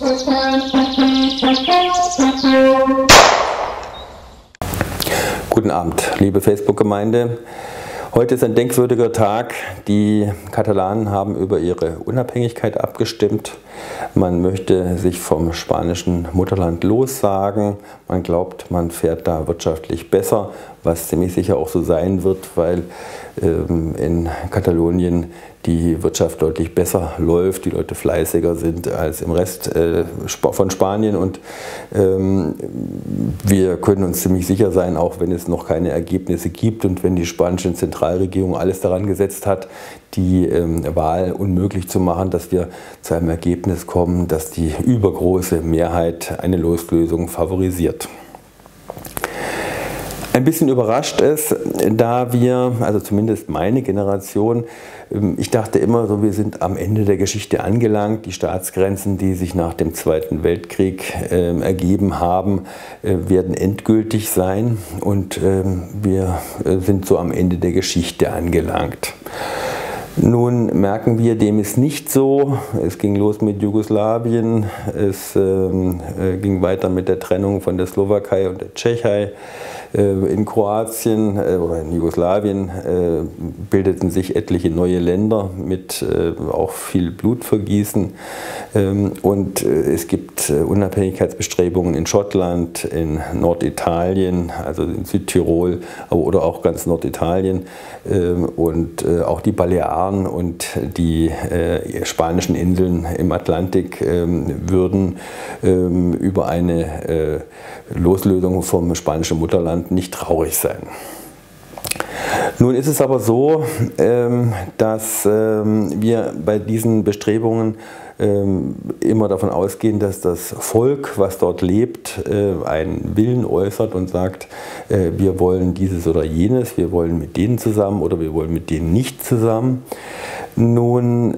Guten Abend, liebe Facebook-Gemeinde. Heute ist ein denkwürdiger Tag. Die Katalanen haben über ihre Unabhängigkeit abgestimmt. Man möchte sich vom spanischen Mutterland lossagen. Man glaubt, man fährt da wirtschaftlich besser, was ziemlich sicher auch so sein wird, weil in Katalonien die Wirtschaft deutlich besser läuft, die Leute fleißiger sind als im Rest von Spanien, und wir können uns ziemlich sicher sein, auch wenn es noch keine Ergebnisse gibt und wenn die spanische Zentralregierung alles daran gesetzt hat, die Wahl unmöglich zu machen, dass wir zu einem Ergebnis kommen, dass die übergroße Mehrheit eine Loslösung favorisiert. Ein bisschen überrascht es, da wir, also zumindest meine Generation, ich dachte immer so, wir sind am Ende der Geschichte angelangt. Die Staatsgrenzen, die sich nach dem Zweiten Weltkrieg ergeben haben, werden endgültig sein, und wir sind so am Ende der Geschichte angelangt. Nun merken wir, dem ist nicht so. Es ging los mit Jugoslawien, es ging weiter mit der Trennung von der Slowakei und der Tschechei. In Kroatien oder in Jugoslawien bildeten sich etliche neue Länder mit auch viel Blutvergießen, und es gibt Unabhängigkeitsbestrebungen in Schottland, in Norditalien, also in Südtirol, oder auch ganz Norditalien, und auch die Balearen und die spanischen Inseln im Atlantik würden über eine Loslösung vom spanischen Mutterland nicht traurig sein. Nun ist es aber so, dass wir bei diesen Bestrebungen immer davon ausgehen, dass das Volk, was dort lebt, einen Willen äußert und sagt, wir wollen dieses oder jenes, wir wollen mit denen zusammen oder wir wollen mit denen nicht zusammen. Nun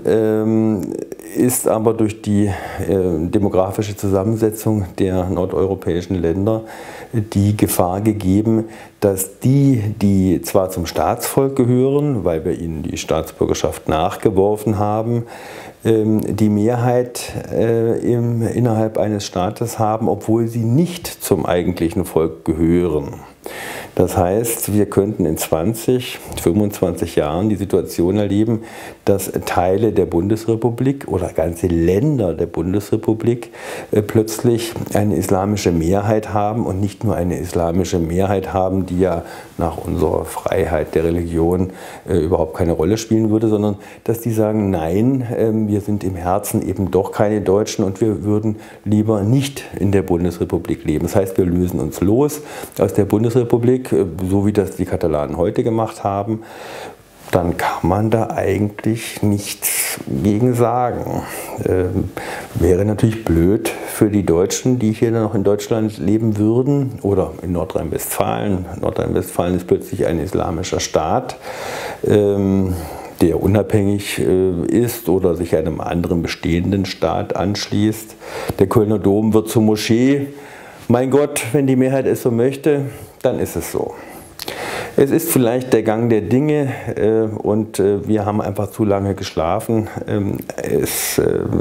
ist aber durch die demografische Zusammensetzung der nordeuropäischen Länder die Gefahr gegeben, dass die zwar zum Staatsvolk gehören, weil wir ihnen die Staatsbürgerschaft nachgeworfen haben, die Mehrheit innerhalb eines Staates haben, obwohl sie nicht zum eigentlichen Volk gehören. Das heißt, wir könnten in 20, 25 Jahren die Situation erleben, dass Teile der Bundesrepublik oder ganze Länder der Bundesrepublik plötzlich eine islamische Mehrheit haben, und nicht nur eine islamische Mehrheit haben, die ja nach unserer Freiheit der Religion überhaupt keine Rolle spielen würde, sondern dass die sagen, nein, wir sind im Herzen eben doch keine Deutschen und wir würden lieber nicht in der Bundesrepublik leben. Das heißt, wir lösen uns los aus der Bundesrepublik, so wie das die Katalanen heute gemacht haben. Dann kann man da eigentlich nichts gegen sagen. Wäre natürlich blöd für die Deutschen, die hier noch in Deutschland leben würden, oder in Nordrhein-Westfalen. Nordrhein-Westfalen ist plötzlich ein islamischer Staat, der unabhängig ist oder sich einem anderen bestehenden Staat anschließt. Der Kölner Dom wird zur Moschee. Mein Gott, wenn die Mehrheit es so möchte, dann ist es so. Es ist vielleicht der Gang der Dinge, und wir haben einfach zu lange geschlafen. Es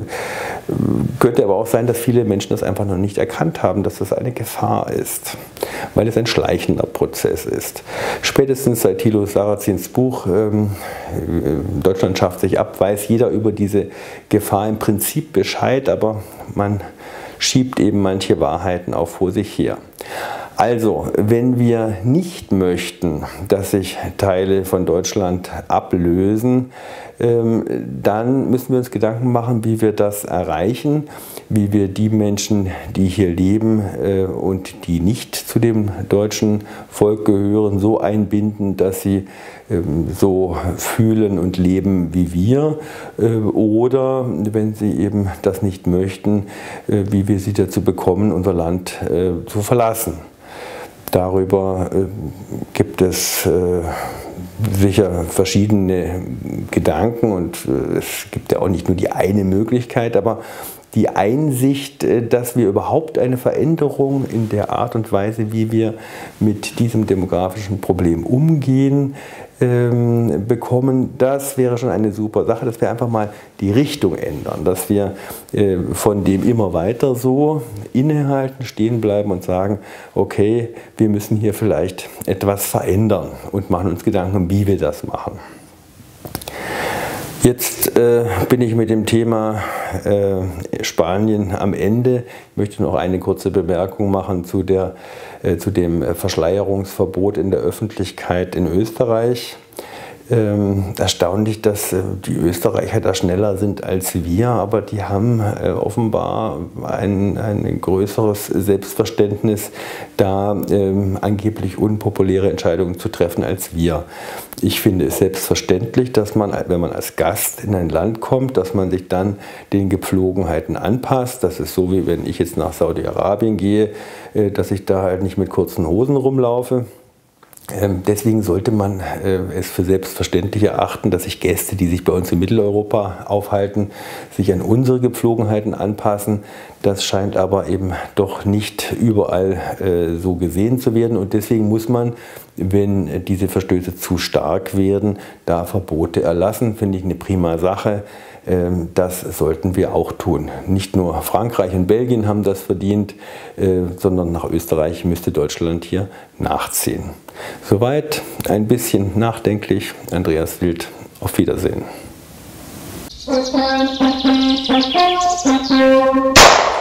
könnte aber auch sein, dass viele Menschen das einfach noch nicht erkannt haben, dass das eine Gefahr ist, weil es ein schleichender Prozess ist. Spätestens seit Thilo Sarrazins Buch Deutschland schafft sich ab, weiß jeder über diese Gefahr im Prinzip Bescheid, aber man schiebt eben manche Wahrheiten auch vor sich her. Also, wenn wir nicht möchten, dass sich Teile von Deutschland ablösen, dann müssen wir uns Gedanken machen, wie wir das erreichen, wie wir die Menschen, die hier leben und die nicht zu dem deutschen Volk gehören, so einbinden, dass sie so fühlen und leben wie wir, oder wenn sie eben das nicht möchten, wie wir sie dazu bekommen, unser Land zu verlassen. Darüber gibt es sicher verschiedene Gedanken, und es gibt ja auch nicht nur die eine Möglichkeit, aber die Einsicht, dass wir überhaupt eine Veränderung in der Art und Weise, wie wir mit diesem demografischen Problem umgehen, bekommen. Das wäre schon eine super Sache, dass wir einfach mal die Richtung ändern, dass wir von dem immer weiter so innehalten, stehen bleiben und sagen, okay, wir müssen hier vielleicht etwas verändern und machen uns Gedanken, wie wir das machen. Jetzt bin ich mit dem Thema Spanien am Ende. Ich möchte noch eine kurze Bemerkung machen zu dem Verschleierungsverbot in der Öffentlichkeit in Österreich. Erstaunlich, dass die Österreicher da schneller sind als wir, aber die haben offenbar ein größeres Selbstverständnis, da angeblich unpopuläre Entscheidungen zu treffen als wir. Ich finde es selbstverständlich, dass man, wenn man als Gast in ein Land kommt, dass man sich dann den Gepflogenheiten anpasst. Das ist so, wie wenn ich jetzt nach Saudi-Arabien gehe, dass ich da halt nicht mit kurzen Hosen rumlaufe. Deswegen sollte man es für selbstverständlich erachten, dass sich Gäste, die sich bei uns in Mitteleuropa aufhalten, sich an unsere Gepflogenheiten anpassen. Das scheint aber eben doch nicht überall so gesehen zu werden. Und deswegen muss man, wenn diese Verstöße zu stark werden, da Verbote erlassen. Finde ich eine prima Sache. Das sollten wir auch tun. Nicht nur Frankreich und Belgien haben das verdient, sondern nach Österreich müsste Deutschland hier nachziehen. Soweit ein bisschen nachdenklich. Andreas Wild, auf Wiedersehen.